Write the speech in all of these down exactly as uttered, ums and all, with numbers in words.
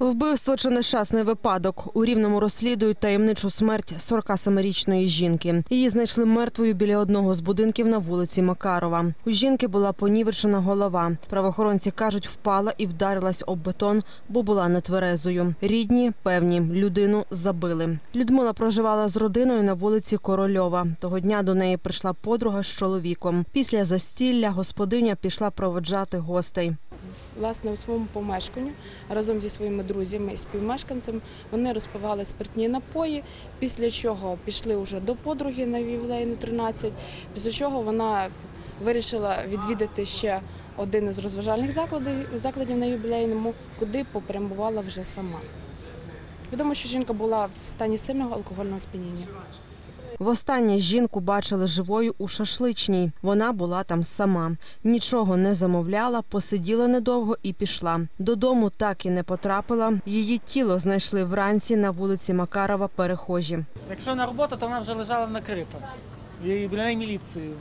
Вбивство чи нещасний випадок. У Рівному розслідують таємничу смерть сорокасемирічної жінки. Її знайшли мертвою біля одного з будинків на вулиці Макарова. У жінки була понівечена голова. Правоохоронці кажуть, впала і вдарилась об бетон, бо була нетверезою. Рідні певні, людину забили. Людмила проживала з родиною на вулиці Корольова. Того дня до неї прийшла подруга з чоловіком. Після застілля господиня пішла проводжати гостей. Власне, у своєму помешканні разом зі своїми друзями і співмешканцями вони розпивали спиртні напої, після чого пішли вже до подруги на ювілейну тринадцять, після чого вона вирішила відвідати ще один із розважальних закладів, закладів на ювілейному, куди попрямувала вже сама. Відомо, що жінка була в стані сильного алкогольного сп'яніння. Востаннє жінку бачили живою у шашличній. Вона була там сама. Нічого не замовляла, посиділа недовго і пішла. Додому так і не потрапила. Її тіло знайшли вранці на вулиці Макарова перехожі. Якщо на роботу, то вона вже лежала накрита. І біля неї міліцією.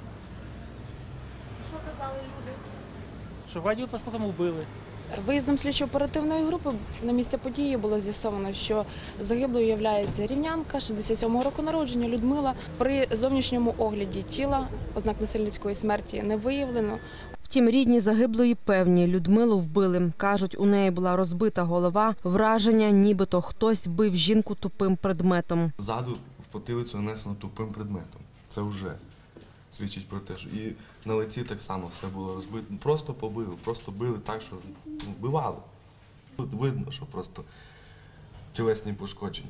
Що казали люди? Що радіо по слухам вбили. Виїздом слідчо-оперативної групи на місце події було з'ясовано, що загиблою є рівнянка шістдесят сьомого року народження Людмила. При зовнішньому огляді тіла ознак насильницької смерті не виявлено. Втім, рідні загиблої певні, Людмилу вбили. Кажуть, у неї була розбита голова, враження, нібито хтось бив жінку тупим предметом. Ззаду в потилицю нанесено тупим предметом. Це вже свідчить про те, що і на лиці так само все було розбито. Просто побили, просто били так, що ну, вбивали. Тут видно, що просто тілесні пошкодження.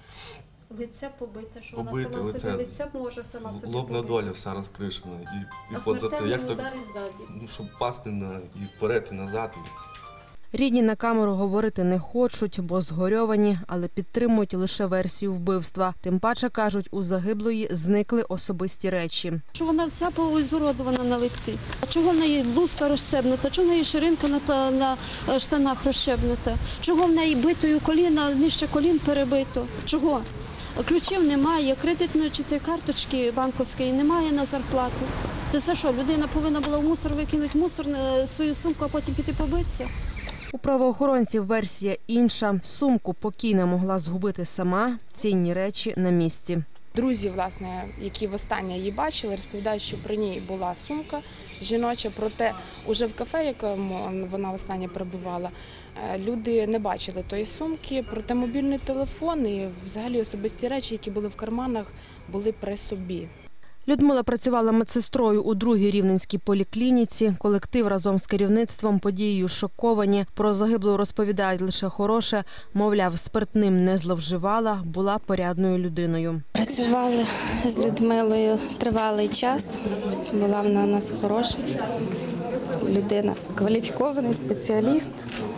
Лице побите, що Побите, вона сама лице, собі лице може сама собі лобна побити. доля вся розкришена. І, і А подзати, як смертельний так, удар іззаді. ну, щоб пасти на, і вперед, і назад. Рідні на камеру говорити не хочуть, бо згорьовані, але підтримують лише версію вбивства. Тим паче, кажуть, у загиблої зникли особисті речі. Що вона вся поізуродована на лиці. А чого в неї блузка розстебнута, чого в неї ширинка на, на штанах розщебнута, чого в неї битою коліна, нижче колін перебито, чого? Ключів немає, кредитної чи цієї карточки банківської немає на зарплату. Це все що, людина повинна була в мусор викинути мусор, свою сумку, а потім піти побитися? У правоохоронців версія інша. Сумку покійна могла згубити сама, цінні речі на місці. Друзі, власне, які востаннє її бачили, розповідають, що при ній була сумка жіноча, проте уже в кафе, в якому вона востаннє перебувала, люди не бачили тої сумки, проте мобільний телефон і взагалі особисті речі, які були в карманах, були при собі. Людмила працювала медсестрою у другій рівненській поліклініці. Колектив разом з керівництвом подією шоковані. Про загиблу розповідають лише хороше. Мовляв, спиртним не зловживала, була порядною людиною. Працювали з Людмилою тривалий час. Була вона у нас хороша людина, кваліфікований спеціаліст.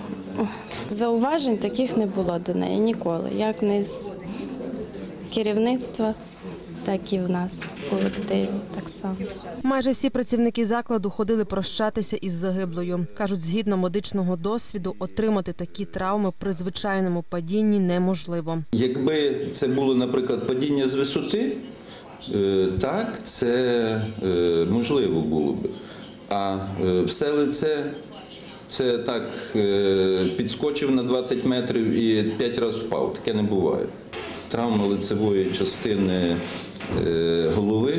Зауважень таких не було до неї ніколи. Як не з керівництва, так і в нас в колективі так само. Майже всі працівники закладу ходили прощатися із загиблою. Кажуть, згідно медичного досвіду, отримати такі травми при звичайному падінні неможливо. Якби це було, наприклад, падіння з висоти, так, це можливо було б. А все лице, це так, підскочив на двадцять метрів і п'ять разів впав. Таке не буває. Травма лицевої частини голови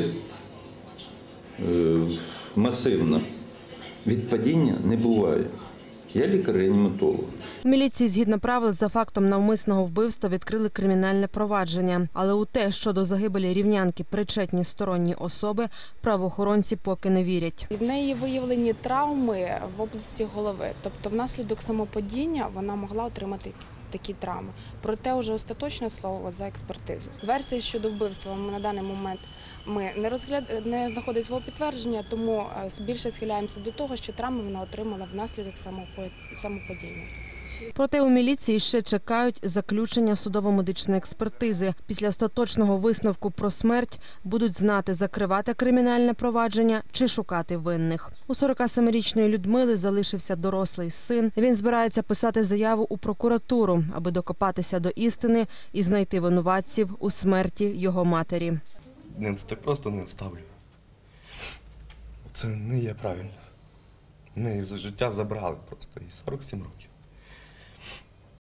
масивна. Від падіння не буває. Я лікар-реаніматолог. В міліції, згідно правил, за фактом навмисного вбивства відкрили кримінальне провадження. Але у те, що до загибелі рівнянки причетні сторонні особи, правоохоронці поки не вірять. В неї виявлені травми в області голови. Тобто внаслідок самопадіння вона могла отримати такі травми. Проте вже остаточне слово за експертизу. Версія щодо вбивства на даний момент ми не розгляд... не знаходить свого підтвердження, тому більше схиляємося до того, що травми вона отримала внаслідок самопадіння. Проте у міліції ще чекають заключення судово-медичної експертизи. Після остаточного висновку про смерть будуть знати, закривати кримінальне провадження чи шукати винних. У сорокасемирічної Людмили залишився дорослий син. Він збирається писати заяву у прокуратуру, аби докопатися до істини і знайти винуватців у смерті його матері. Не, це просто не ставлю. Це не є правильно. Неї за життя забрали просто, і сорок сім років.